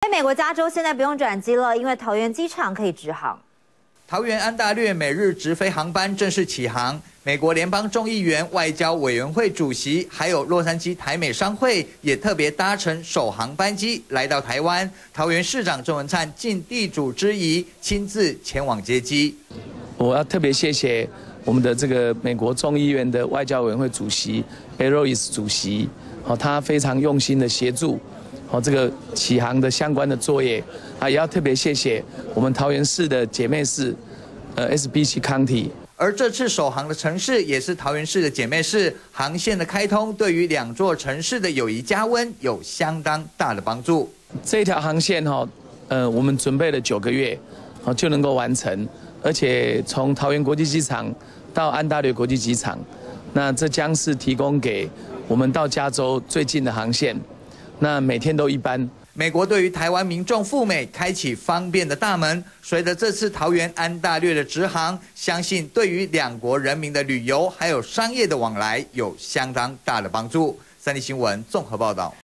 美国加州现在不用转机了，因为桃园机场可以直航。 桃园安大略每日直飞航班正式起航，美国联邦众议员外交委员会主席，还有洛杉矶台美商会也特别搭乘首航班机来到台湾。桃园市长郑文灿尽地主之谊，亲自前往接机。 我要特别谢谢我们的这个美国众议院的外交委员会主席 Barrois 主席，他非常用心的协助。这个起航的相关的作业也要特别谢谢我们桃园市的姐妹市，SBC County。 而这次首航的城市也是桃园市的姐妹市，航线的开通对于两座城市的友谊加温有相当大的帮助。 这条航线我们准备了9个月，就能够完成，而且从桃园国际机场到安大略国际机场，那这将是提供给我们到加州最近的航线。那每天都一班。 美国对于台湾民众赴美开启方便的大门，随着这次桃园安大略的直航，相信对于两国人民的旅游还有商业的往来有相当大的帮助。三立新闻综合报道。